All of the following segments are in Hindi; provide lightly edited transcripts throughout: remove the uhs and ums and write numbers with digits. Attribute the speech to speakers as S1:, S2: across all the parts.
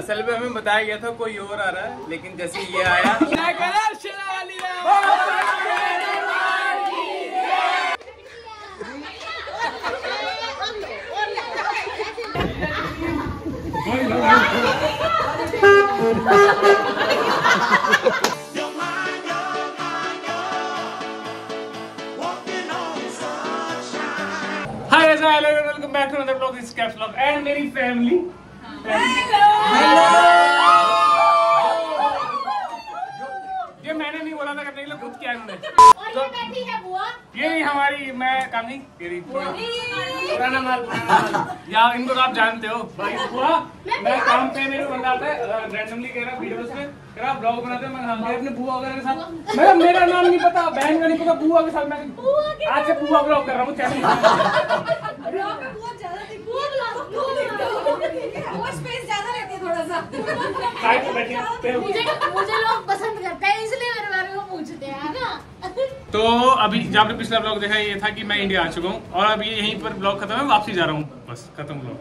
S1: असल में हमें बताया गया था कोई और आ रहा है, लेकिन जैसे ये आया Hi guys, hello, welcome back to another vlog. This is Caps Vlog and मेरी family. Hello. ये मैंने नहीं बोला था, करने के लिए खुद किया इन्होंने।
S2: और ये बैठी है बुआ।
S1: ये नहीं हमारी, मैं काम नहीं तेरी पुराना माल या इनको तो आप जानते हो भाई। बुआ मैं काम पे मेरे बंदा आता है रैंडमली कह रहा वीडियोस में कह रहा ब्लॉग बनाते हैं, मैं अपने बुआ वगैरह के साथ मेरा नाम नहीं पता, बहन का नहीं पता, बुआ के साथ मैं आज से बुआ ब्लॉग कर रहा हूँ चैनल
S2: मुझे लोग पसंद करते हैं इसलिए मेरे बारे में पूछते हैं ना।
S1: तो अभी जब आपने पिछला ब्लॉग देखा ये था कि मैं इंडिया आ चुका हूँ और अभी यहीं पर ब्लॉग खत्म है, वापसी जा रहा हूँ, बस खत्म ब्लॉग।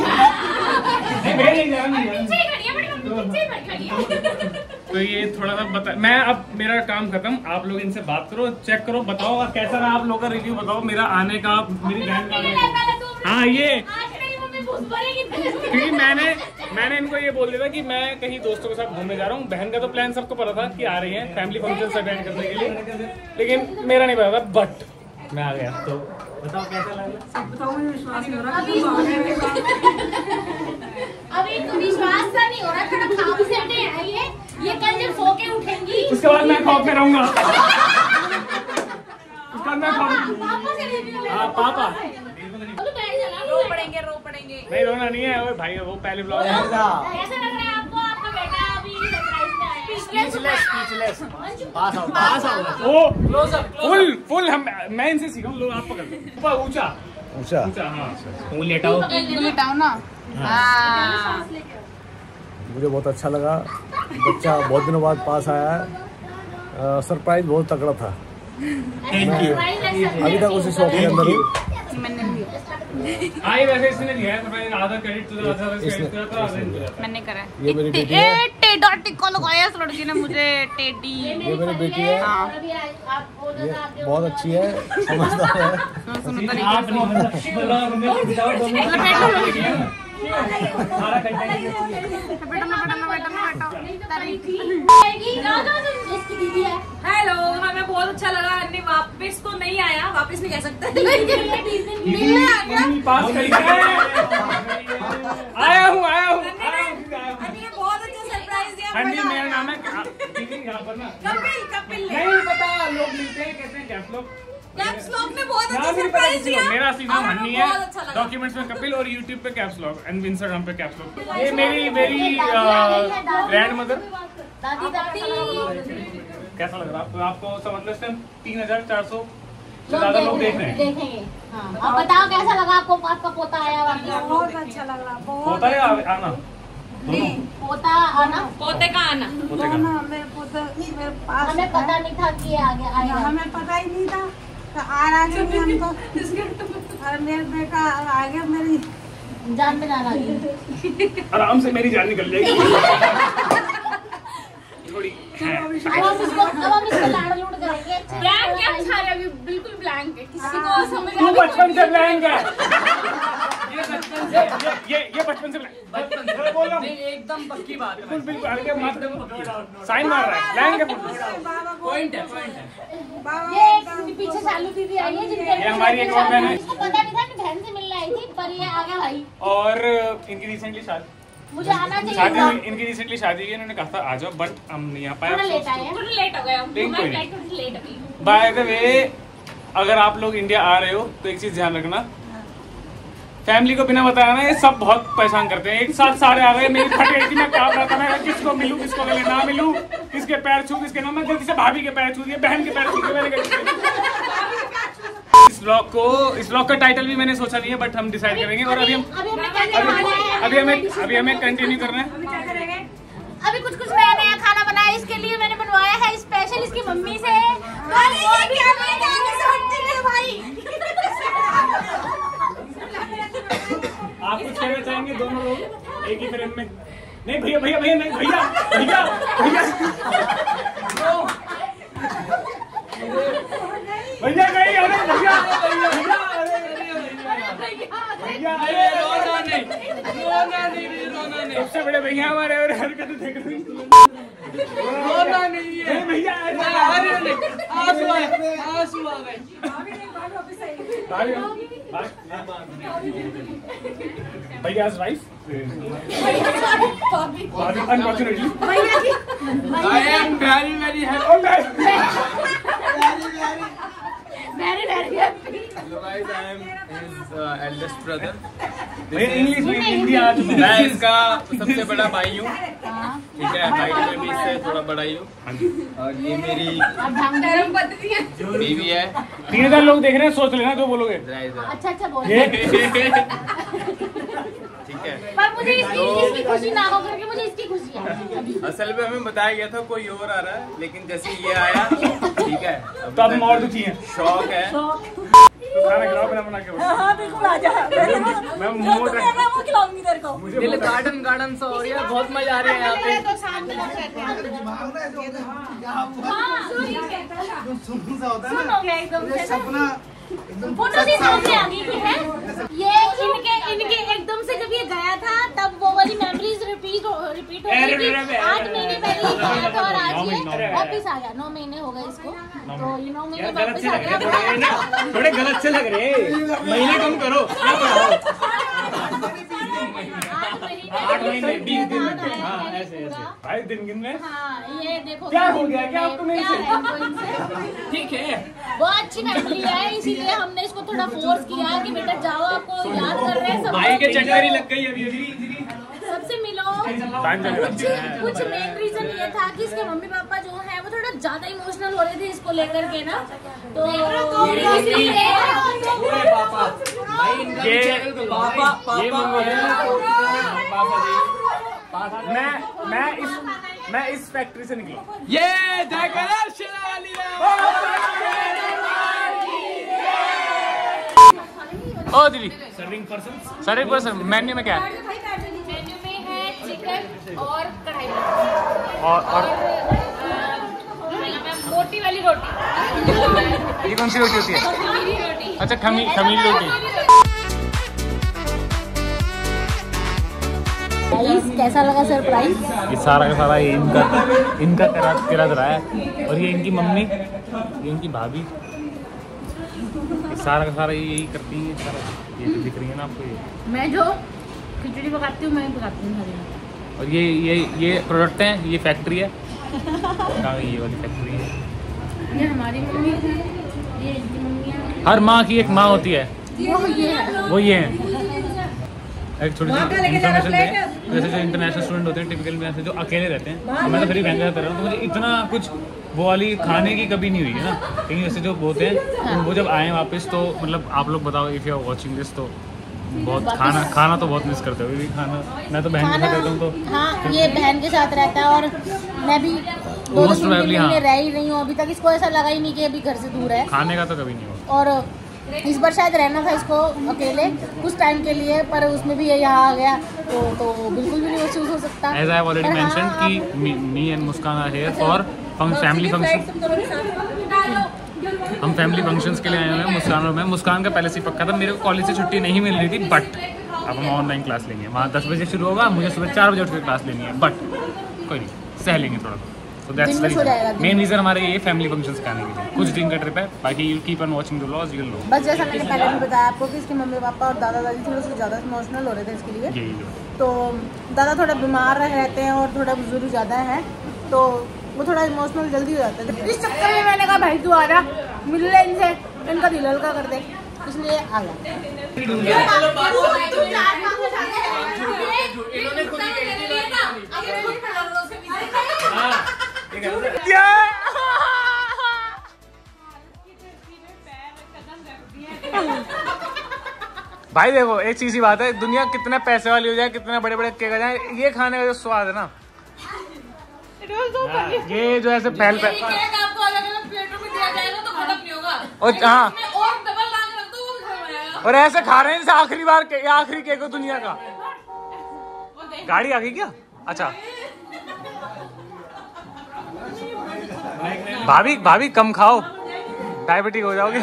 S1: तो ये थोड़ा सा बता, मैं अब मेरा काम खत्म, आप लोग इनसे बात करो, चेक करो, बताओ कैसा रहा, आप लोगों का रिव्यू बताओ मेरा आने का, मेरी बहन का। हाँ ये क्योंकि मैंने इनको ये बोल दिया था कि मैं कहीं दोस्तों के साथ घूमने जा रहा हूँ। बहन का तो प्लान सबको पता था कि आ रही है फैमिली फंक्शन अटेंड करने के लिए, लेकिन मेरा नहीं पता था, बट मैं आ गया। तो बताओ कैसा लगा?
S2: बताओ, मुझे विश्वास नहीं हो रहा। अभी विश्वास सा नहीं हो रहा, थोड़ा खाब से हटे हैं ये कल जब सो के उठेंगी
S1: उसके बाद मैं खौफ में रहूंगा। उसके बाद मैं
S2: पापा से लेने
S1: हाँ पापा
S2: रो पड़ेंगे
S1: नहीं, रोना नहीं है वो भाई, वो पहले ब्लॉग है।
S2: कैसा लग रहा है आपको? आपका बेटा अभी सरप्राइज में आया है।
S3: स्पीचलेस पास आओ
S1: ओ फुल हम मैं इनसे सीखा हूँ, लोग आप पकड़ लो ऊंचा हाँ
S2: लेटाओ ना। हाँ
S3: मुझे बहुत अच्छा लगा, बच्चा बहुत दिनों बाद पास आया है, सरप्राइज बहुत तगड़ा था।
S1: Thank you.
S3: अभी तक उसी शॉप के अंदर हूँ।
S1: आई वैसे इसने दिया है, तो आधा क्रेडिट तुझे, आधा क्रेडिट तेरा, आधा
S2: मैंने करा।
S3: ये मेरी बेटी है।
S2: टेढ़ा टिक्का लगाया इस लड़की ने मुझे, टेढ़ी।
S3: ये मेरी बेटी है, ये बहुत अच्छी है, समझदार है।
S1: आप
S4: हेलो, हमें बहुत अच्छा लगा। अन्नी वापस तो नहीं आया, वापस नहीं कह सकते,
S1: आया हूँ
S4: अन्नी ने बहुत अच्छा सरप्राइज दिया।
S1: अन्नी मेरा नाम है यहाँ पर ना
S4: कपिल
S1: नहीं पता, लोग मिलते हैं कहते हैं कैप्स लोग।
S4: कैप्स लॉक ने बहुत अच्छा सरप्राइज दिया।
S1: मेरा असली नाम हन्नी है,
S4: अच्छा
S1: डॉक्यूमेंट्स में कपिल और यूट्यूब पे कैप्स लॉक एंड इंस्टाग्राम पे कैप्स लॉक। ये मेरी ग्रैंड मदर।
S2: दादी
S1: कैसा लग रहा है आपको? समझ लो 3400 से ज्यादा लोग देख रहे हैं,
S2: देखेंगे। हाँ, अब बताओ कैसा लगा आपको? आपका पोता आया वापस?
S4: बहुत अच्छा लग रहा,
S1: होता है आना
S2: पोता आना,
S4: पोते का आना,
S5: मेरे पोते मेरे पास
S2: हमें पता नहीं था कि ये आगे आएगा।
S5: हमें पता ही नहीं था, तो आ रहा है हमको। और मेरे बेटा आगे मेरी
S2: जान में जान आ गई,
S1: आराम से मेरी जान निकल जाएगी थोड़ी।
S2: अब हम इसको लाड़ लूट करेंगे।
S4: ब्लैंक क्या अच्छा है, अभी बिल्कुल ब्लैंक है, किसी को समझ
S1: तू बचपन से ब्लैंक है, ये बचपन से बोल रहा हूँ
S6: एकदम पक्की बात है,
S1: बिल्कुल साइन मार रहा है, ब्लैंक है।
S6: पॉइंट है।
S2: ये पीछे चालू दीदी आई है जिनके
S1: ये हमारी एक और बहन है।
S2: इसको पता नहीं था कि बहन से मिलने आई थी, पर ये आ गया भाई।
S1: और इनकी रिसेंटली शादी,
S2: मुझे आना चाहिए
S1: शादी
S2: था।
S1: हुई, इनकी रिसेंटली शादी हुई, इन्होंने कहा था आ जाओ, बट हम नहीं आ पाए।
S2: थोड़ा लेट आए हैं।
S4: थोड़ा लेट हो गया,
S1: लेकिन कोई नहीं।
S4: थोड़ी लेट हो गई।
S1: बाय द वे, अगर आप लोग इंडिया आ रहे हो तो एक चीज ध्यान रखना, फैमिली को बिना बताया ना ये सब बहुत परेशान करते हैं। एक साथ सारे आ गए, मेरी फट गई थी, मैं कांप रहा था, मैं किसको मिलूं किसको ना मिलूं, किसके पैर छू किसके ना। मैं गलती से भाभी के पैर छू दिए, बहन के पैर छू दिए मैंने गलती से। इस ब्लॉग का टाइटल भी मैंने सोचा नहीं है, बट हम डिसाइड करेंगे। और अभी हमें कंटिन्यू करना है।
S2: अभी कुछ नया नया खाना बनाया, इसके लिए मैंने बनवाया है स्पेशल इसकी मम्मी से।
S1: आप कुछ कहना चाहेंगे दोनों लोग एक ही फ्रेम में? नहीं भैया भैया भैया नहीं भैया भैया भैया भैया नहीं अरे भैया भैया रोना नहीं सबसे बड़े भैया हमारे और हरकतें देख रही रोना नहीं है भैया आंसू आ गए भैया wife unfortunately
S6: I am very very happy.
S2: very happy.
S6: Hello guys, I am his eldest brother.
S1: English में हिंदी आ चुकी है
S6: मैं इसका सबसे बड़ा भाई हूँ, ठीक है। भाई में भी इससे थोड़ा बड़ा ही हूँ। और ये मेरी बीवी है।
S1: 3000 लोग देख रहे हैं, सोच लेना जो बोलोगे।
S2: अच्छा बोल
S6: ठीक है।
S2: पर मुझे इसकी खुशी ना हो करके मुझे इसकी खुशी है।
S6: असल में हमें बताया गया था कोई और आ रहा है, लेकिन जैसे ये आया, ठीक है,
S1: तो अब हम और दुखी हैं।
S6: शौक है।
S1: खाना खिलाओ बना के।
S5: हाँ बिल्कुल आ जा।
S1: मैं मोट
S5: वो खिलाऊंगी तेरे को।
S6: दिल गार्डन सा हो रहा है, बहुत मजा आ रहा है यहाँ पे।
S2: सुनोगे एकदम से फोटो भी सामने आ गई है। ये इनके एकदम से जब ये गया था तब वो वाली मेमोरीज रिपीट हो गई थी। 8 महीने पहले ये गया था और आज ये वापस आ गया। 9 महीने हो गए इसको, तो ये 9 महीने वापस आ गया।
S1: थोड़े गलत से लग रहे, महीने कम करो। 8 महीने 20 दिन ऐसे भाई दिन में।
S2: हाँ ये देखो
S1: क्या हो गया, क्या आपको मेरे से?
S2: ठीक है, बहुत अच्छी फैमिली है, इसीलिए हमने इसको थोड़ा फोर्स किया कि बेटा जाओ, आपको याद कर रहे हैं सब।
S1: भाई के चक्कर ही लग गई अभी
S2: सबसे मिलो। कुछ मेन रीजन ये था कि इसके मम्मी पापा जो है वो थोड़ा ज्यादा इमोशनल हो रहे थे इसको लेकर के ना, तो
S1: मैं इस फैक्ट्री से निकला।
S6: ये
S1: ओ दीदी सर्विंग पर्सन मेन्यू में क्या है?
S2: मेन्यू में है चिकन और कढ़ाई
S1: और
S2: मोटी वाली रोटी।
S1: ये कौन सी रोटी होती है?
S2: खमीरी रोटी।
S1: अच्छा खमीरी रोटी।
S2: कैसा लगा सरप्राइज?
S1: ये सारा का सारा ये इनका करा रहा है, और ये इनकी मम्मी, ये इनकी भाभी, ये सारा का सारा यही करती है। ये तो दिख रही है ना आपको, ये
S2: मैं जो खिचड़ी पकाती हूँ मैं पकाती हूँ।
S1: और ये प्रोडक्ट हैं, ये फैक्ट्री है। ये वाली फैक्ट्री है।
S2: ये हमारी मम्मी है, ये इनकी मम्मी है।
S1: हर माँ की एक माँ होती है, वो ये है। एक छोटी सी इन्फॉर्मेशन है, जैसे जो इंटरनेशनल स्टूडेंट होते हैं टिपिकल में, ऐसे जो अकेले रहते हैं, मैं तो फिर भी बैंक कर रहा हूँ, तो मुझे इतना कुछ वो वाली खाने की कभी नहीं हुई है ना। लेकिन जैसे जो होते हैं वो जब आए वापस, तो मतलब आप लोग बताओ if you are watching this, तो बहुत खाना तो बहुत मिस करते हो भी खाना। मैं तो बहन के साथ रहता हूँ, तो
S2: हाँ ये बहन के साथ रहता है, और मैं भी 2-3 महीने रह ही रही हूँ अभी तक। इसको ऐसा लगा ही नहीं कि अभी घर से दूर है,
S1: खाने का तो कभी नहीं हुआ।
S2: और इस बार शायद रहना था इसको अकेले कुछ टाइम के लिए, पर उसमें भी ये यहाँ आ गया, तो बिल्कुल भी नहीं महसूस हो सकता।
S1: As I have already mentioned कि me and Muskan are here for family function. हम फैमिली फंक्शंस के लिए आए हुए हैं मुस्कान और मैं। मुस्कान का पहले से पक्का था, मेरे को कॉलेज से छुट्टी नहीं मिल रही थी, बट अब हम ऑनलाइन क्लास लेंगे। वहाँ 10 बजे शुरू होगा, मुझे सुबह 4 बजे उठ कर क्लास लेनी है, बट कोई नहीं, सह लेंगे थोड़ा। So that's the main reason हमारे ये फैमिली फंक्शंस का आने के लिए। कुछ दिन का ट्रिप है, बाकी you keep on watching the vlogs, you will know.
S5: बस जैसा मैंने पहले भी बताया आपको कि इसके मम्मी पापा और दादा दादी थोड़े से ज़्यादा इमोशनल हो रहे थे इसके लिए।
S1: यही
S5: तो दादा थोड़ा बीमार रहते हैं और थोड़ा बुजुर्ग ज़्यादा है, तो वो थोड़ा इमोशनल जल्दी हो जाता है। इस चक्कर में मैंने कहा भाई तू आ रहा, मिल ले इनसे, इनका दिल हल्का कर दे, इसलिए आ गया।
S1: भाई देखो एक चीज ही बात है, दुनिया कितने पैसे वाली हो जाए, कितने बड़े बड़े केक आ जाए, ये खाने का जो स्वाद है ना, ये जो ऐसे फैल
S4: आपको अलग-अलग प्लेटों में दिया जाएगा तो खत्म नहीं होगा।
S1: और हाँ,
S4: और डबल ला के रख दो वो भी खत्म हो जाएगा।
S1: और ऐसे खा रहे हैं जैसे आखिरी केक हो दुनिया का। गाड़ी आ गई क्या? अच्छा भाभी भाभी कम खाओ, डायबिटिक हो जाओगे।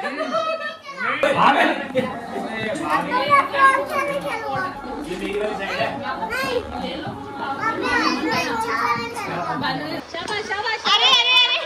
S2: अरे अरे अरे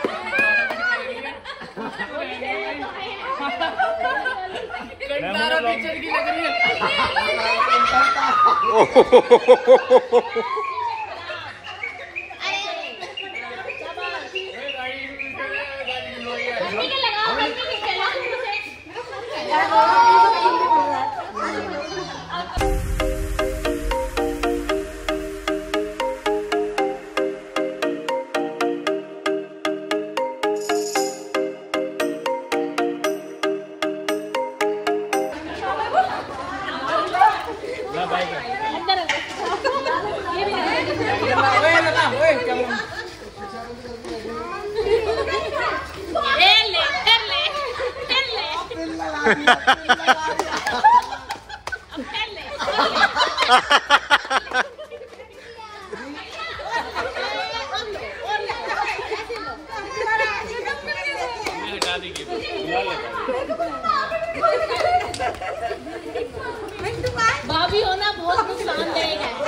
S2: भाभी होना बहुत नुकसानदायक है।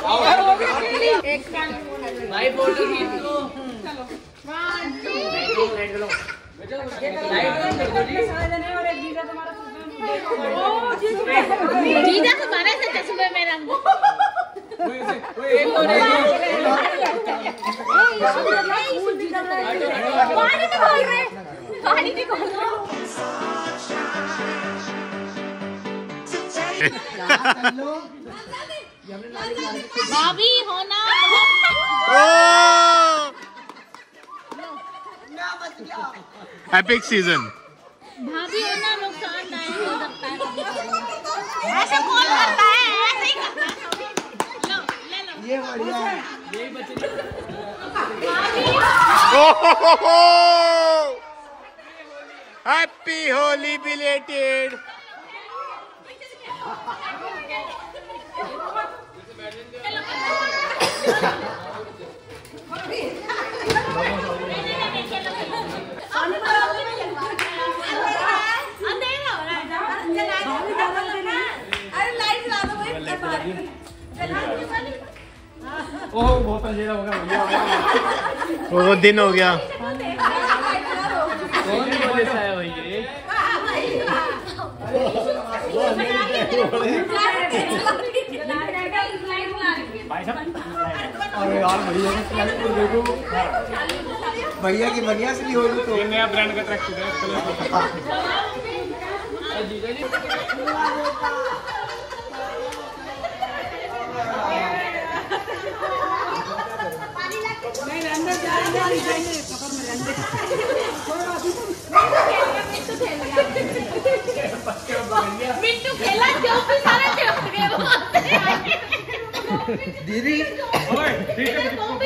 S6: भाई फोटो खींच लो।
S2: जीजा तुम्हारे से चश्मे में रंग पानी नहीं खोल रहे। भाभी होना
S7: एपिक सीजन।
S2: भाभी होना नुकसानदायक हो सकता है। ऐसे कौन करता है? ऐसे ही करता है। लो ले लो। ये बढ़िया है। यही बच्चे।
S7: Happy Holi belated.
S1: ओह बहुत अंधेरा हो गया।
S7: वो दिन हो गया।
S6: कौन बोले से आया भाई ये?
S3: अरे यार भैया की स्लाइड को देखो, भैया की बढ़िया से हो तो
S1: ये नया ब्रांड का ट्रैक है।
S2: मिट्टू खेला जो भी सारे चिपक गए वहाँ से।
S3: दीदी
S1: ओए ठीक है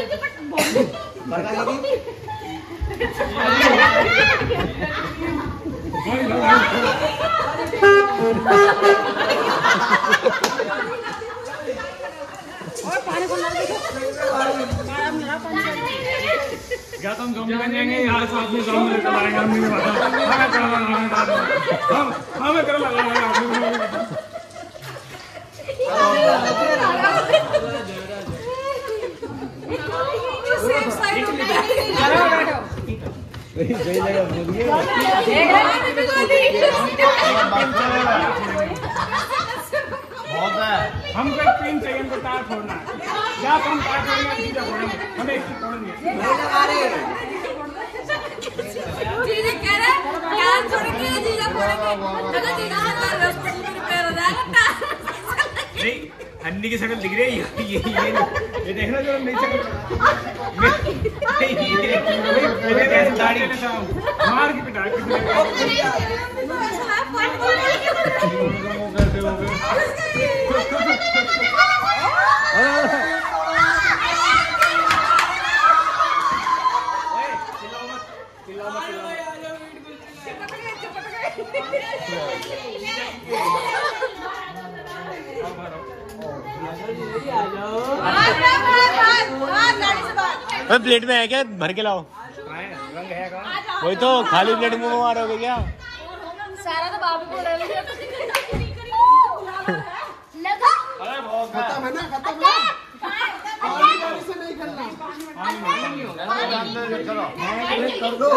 S1: क्या तुम जॉम में जाएंगे यार, साथ में जॉम में लेकर मारेंगे। हम नहीं मारते। हमें कर लगा हमको एक टीम चाहिए, हमको टायर फोड़ना है। या तो हम टायर फोड़ेंगे, जीजा फोड़ेंगे। हम एक चीज फोड़ेंगे।
S4: जीजा कह रहे यार छोड़ेंगे, जीजा फोड़ेंगे। अगर जीजा हमारे हॉस्पिटल में रिपेयर हो जाएगा।
S1: नहीं, अन्नी की शक्ल दिख रही है। ये देखना जो नहीं शक्ल दाढ़ी मार की पिटा
S4: आ जाओ।
S7: प्लेट में है क्या? भर के लाओ।
S1: रंग है का?
S7: वही तो खाली प्लेट मुंह में मारोगे क्या?
S2: सारा तो बाबू को ले लिया।
S1: अरे बहुत
S8: खत्म है ना, खत्म है। पानी से नहीं करना। कर दो।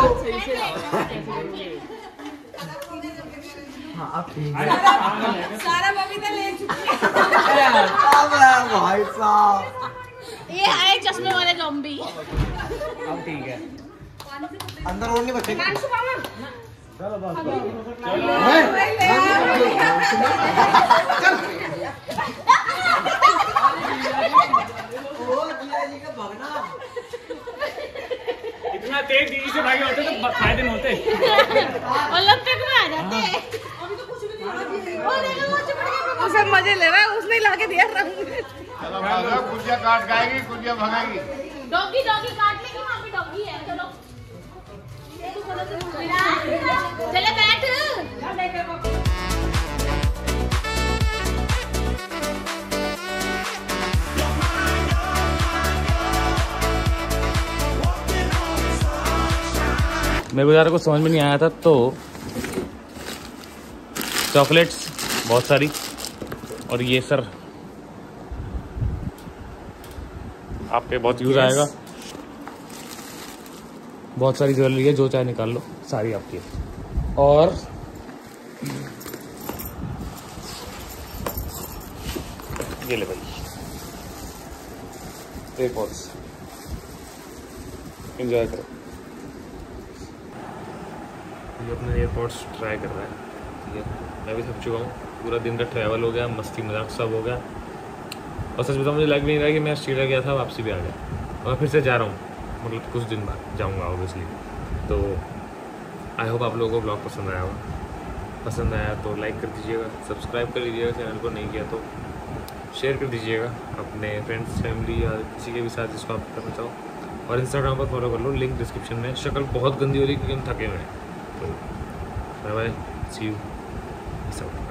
S8: हाँ अब ठीक है।
S4: सारा बबीता ले चुकी है।
S8: भाई साहब
S2: ये है चश्मे वाले ज़ॉम्बी।
S1: अब ठीक है।
S8: अंदर और नहीं बचेगा। चलो बस।
S1: इतना तेज दीदी से भागे होते तो फायदे में होते।
S2: ओलंपिक में आ जाते हैं।
S5: उसे मजे ले रहा है, उसने ला के दिया रंग।
S7: कुजिया काट खाएगी, कुजिया भगाएगी।
S2: डॉगी डॉगी काट लेगी, वहाँ पे डॉगी है। चलो चले बैठ।
S6: मेरे को ज़्यादा कुछ समझ में नहीं आया था, तो चॉकलेट्स बहुत सारी, और ये सर आपके बहुत यूज़ आएगा। बहुत सारी ज्वेलरी है, जो चाहे निकाल लो, सारी आपकी है। और ये ले भाई एयरपॉड्स, एंजॉय करो। ये अपने एयरपॉड्स ट्राई कर रहा है, ठीक है। मैं भी थक चुका हूँ, पूरा दिन का ट्रैवल हो गया, मस्ती मजाक सब हो गया, और सच बताऊँ मुझे लग नहीं रहा कि मैं ऑस्ट्रेलिया गया था, वापसी भी आ गया, और फिर से जा रहा हूँ, मतलब कुछ दिन बाद जाऊँगा ऑब्वियसली। तो आई होप आप लोगों को ब्लॉग पसंद आया होगा। पसंद आया तो लाइक कर दीजिएगा, सब्सक्राइब कर लीजिएगा, चैनल को नहीं किया तो शेयर कर दीजिएगा अपने फ्रेंड्स, फैमिली या किसी के भी साथ जिसको आप करना चाहो, और इंस्टाग्राम पर फॉलो कर लो, लिंक डिस्क्रिप्शन में। शक्ल बहुत गंदी हो रही है क्योंकि हम थके हुए हैं। तो बाय बाय, सी यू।